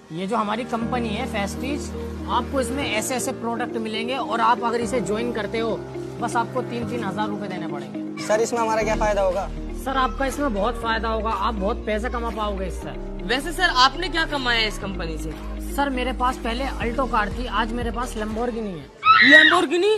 ये जो हमारी कंपनी है फेस्टीज, आपको इसमें ऐसे ऐसे प्रोडक्ट मिलेंगे और आप अगर इसे ज्वाइन करते हो बस आपको 3-3 हजार रुपए देने पड़ेंगे। सर इसमें हमारा क्या फायदा होगा? सर आपका इसमें बहुत फायदा होगा, आप बहुत पैसे कमा पाओगे इससे। वैसे सर आपने क्या कमाया इस कंपनी से? सर मेरे पास पहले अल्टो कार थी, आज मेरे पास लैम्बोर्गिनी है। लैम्बोर्गिनी?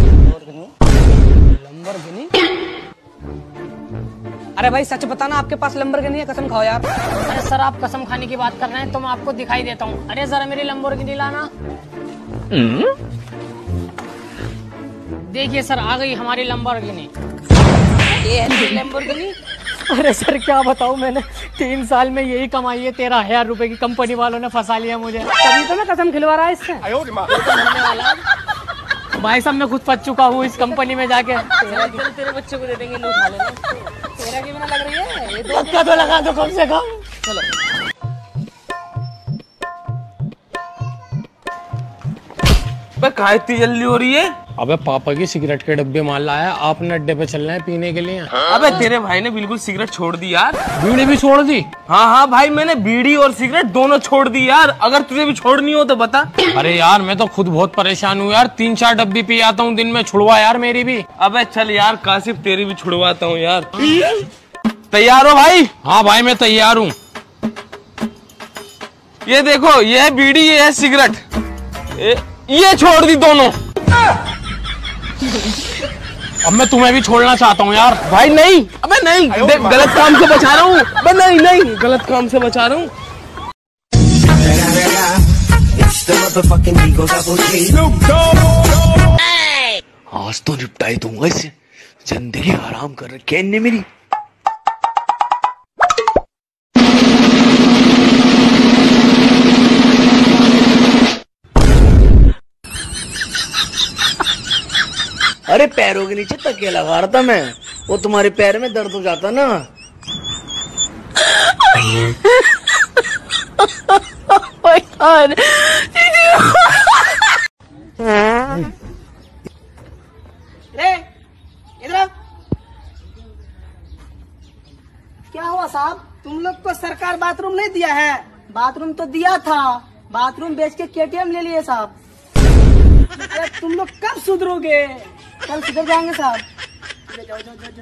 अरे भाई सच बताना, आपके पास लैम्बोर्गिनी है? कसम खाओ यार। अरे सर आप कसम खाने की बात कर रहे हैं तो मैं आपको दिखाई देता हूँ। अरे जरा मेरी लैम्बोर्गिनी लाना। देखिए सर आ गई हमारी लैम्बोर्गिनी। ये है लैम्बोर्गिनी? अरे सर क्या बताऊँ, मैंने 3 साल में यही कमाई है। 13,000 रुपए की कंपनी वालों ने फंसा लिया मुझे। तभी तो मैं कसम खिलवा रहा है इससे। भाई साहब मैं खुद फंस चुका हूँ इस कंपनी में जाके। तेरे बच्चों को दे देंगे, लो उठा लेना। तेरा क्यों लग रही है? ये धक्का तो लगा दो कम से कम। चलो कहाँ इतनी जल्दी हो रही है? अबे पापा की सिगरेट के डब्बे माल लाया, आपने अड्डे पे चलना है पीने के लिए। अबे तेरे भाई ने बिल्कुल सिगरेट छोड़ दी यार। बीड़ी भी छोड़ दी? हाँ भाई, मैंने बीड़ी और सिगरेट दोनों छोड़ दी यार। अगर तुझे भी छोड़नी हो तो बता। अरे यार मैं तो खुद बहुत परेशान हूँ यार, 3-4 डब्बी पी आता हूँ दिन में। छुड़वा यार मेरी भी। अबे चल यार काशिफ, तेरी भी छुड़वाता हूँ यार। तैयार हो भाई? हाँ भाई मैं तैयार हूँ। ये देखो, ये है बीड़ी, ये है सिगरेट। ये छोड़ दी दोनों। अब मैं तुम्हें भी छोड़ना चाहता हूँ यार। भाई नहीं, अबे नहीं, देख गलत काम से बचा रहा हूँ। अबे नहीं, गलत काम से बचा रहा हूँ। आज तो निपटाई दूंगा इससे। जिंदगी हराम कर रखी है इनने मेरी। अरे पैरों के नीचे तकिया लगा रहा था मैं, वो तुम्हारे पैर में दर्द हो जाता ना। इधर क्या हुआ साहब? तुम लोग को सरकार बाथरूम नहीं दिया है? बाथरूम तो दिया था, बाथरूम बेच के केटीएम ले लिए साहब। तुम लोग कब सुधरोगे? कल सुधर जाएंगे साहब। जाओ।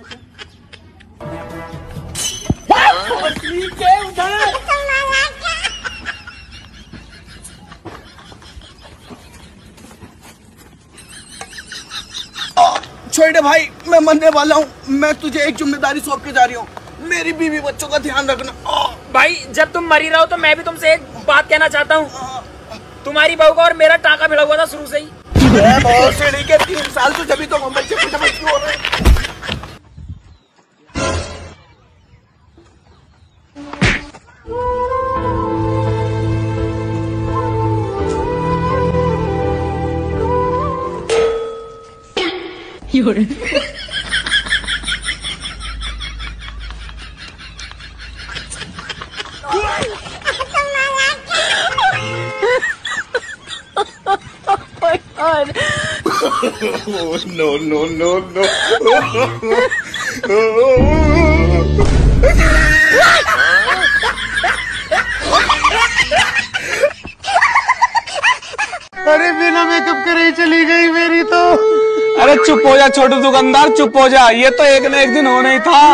छोटे भाई मैं मरने वाला हूँ। मैं तुझे एक जिम्मेदारी सौंप के जा रही हूँ, मेरी बीवी बच्चों का ध्यान रखना। भाई जब तुम मरी रहो तो मैं भी तुमसे एक बात कहना चाहता हूँ। तुम्हारी बहू का और मेरा टाका भिड़ा हुआ था शुरू से ही। बहुत सीढ़ी के 3 साल तो जब तो बच्चे हो रहे हैं। No. अरे बिना मेकअप करे ही चली गई मेरी तो। अरे चुप हो जा छोटू दुकानदार, चुप हो जा। ये तो एक ना एक दिन होना ही था।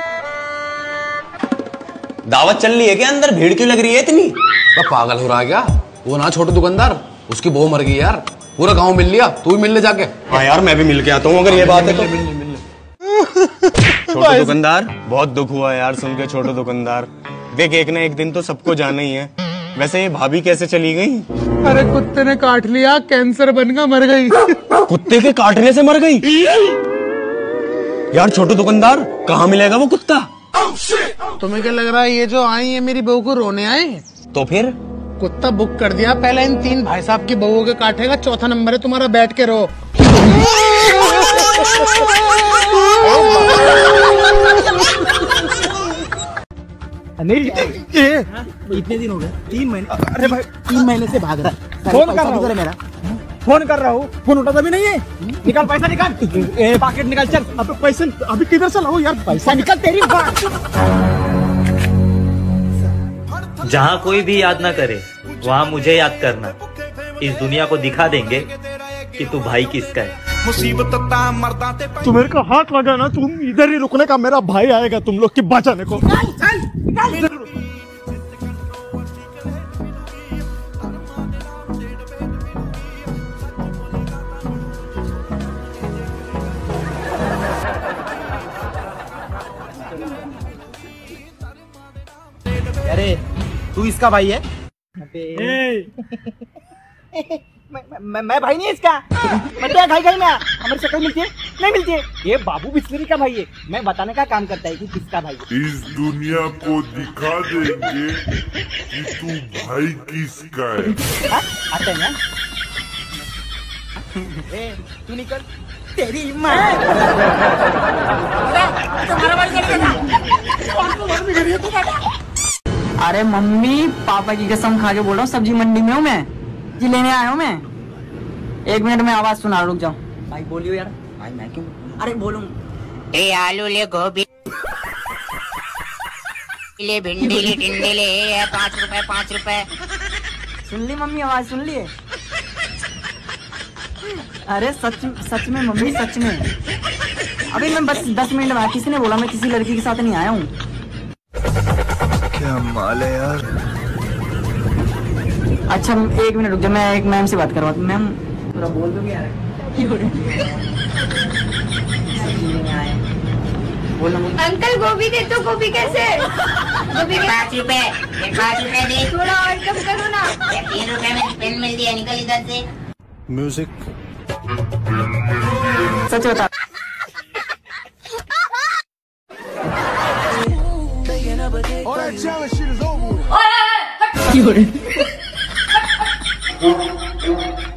दावत चल रही है क्या अंदर? भीड़ क्यों लग रही है इतनी? तो पागल हो रहा है क्या? वो ना छोटू दुकानदार, उसकी बहू मर गई यार। पूरा गांव मिल लिया, तू भी मिल ले जाके। हाँ यार मैं भी मिल के आता हूँ अगर ये बात है तो। छोटू दुकानदार, बहुत दुख हुआ यार सुन के। छोटू दुकानदार देख, एक ना एक दिन तो सबको जाना ही है। वैसे ये भाभी कैसे चली गई? अरे कुत्ते ने काट लिया, कैंसर बनकर मर गई। कुत्ते के काटने से मर गई? यार छोटू दुकानदार, कहाँ मिलेगा वो कुत्ता? तुम्हें क्या लग रहा है ये जो आई है मेरी बहू को रोने आए? तो फिर कुत्ता बुक कर दिया। पहले इन 3 भाई साहब की बहुओं के काटेगा, चौथा नंबर है तुम्हारा, बैठ के रो। नहीं इतने दिन हो गए, 3 महीने। अरे भाई 3 महीने से भाग रहा है। फोन कर रहा हूँ मेरा, फोन कर रहा हूँ, फोन उठाता भी नहीं है। निकाल पैसा निकाल, पॉकेट निकाल। चल अब पैसे अभी किधर से लाऊं यार? पैसा निकाल तेरी बात। जहाँ कोई भी याद ना करे वहाँ मुझे याद करना। इस दुनिया को दिखा देंगे कि तू भाई किसका है। तू मेरे को हाथ लगा ना, तुम इधर ही रुकने का, मेरा भाई आएगा तुम लोग की बचाने को। अरे तू इसका भाई है? मैं भाई नहीं है इसका। मैं क्या घाई में हमारी शक्ल मिलती है? नहीं मिलती है। ये बाबू बिस्लेरी का भाई है। मैं बताने का काम करता है कि किसका भाई है। इस दुनिया को दिखा देंगे कि तू भाई किसका है। आता है ना? तू निकल, तेरी माँ। अरे मम्मी, पापा की कसम खा के बोल रहा हूँ, सब्जी मंडी में हूँ मैं, जी लेने आया हूँ मैं। 1 मिनट में आवाज सुना, रुक जाओ। भाई बोलियो यार। भाई मैं क्यों? अरे बोलूँ। ए आलू ले, गोभी ले, भिंडी ले, टिंडे ले, 5 रुपए 5 रुपए। सुन ली मम्मी, आवाज सुन ली? अरे सच में मम्मी, सच में। अभी मैं बस 10 मिनट बाद, किसी ने बोला मैं किसी लड़की के साथ नहीं आया हूँ। क्या माल है यार। अच्छा 1 मिनट रुक जा, मैं एक मैम से बात करवाता हूँ। मैम थोड़ा बोल दोगे यार? अंकल गोभी दे तो। गोभी कैसे? गोभी 5 रुपए, 5 रुपए दे। थोड़ा और कम करो ना। 3 रुपए में पेन मिल दिया, निकल इधर से। म्यूजिक। सच बता। All that shit is over.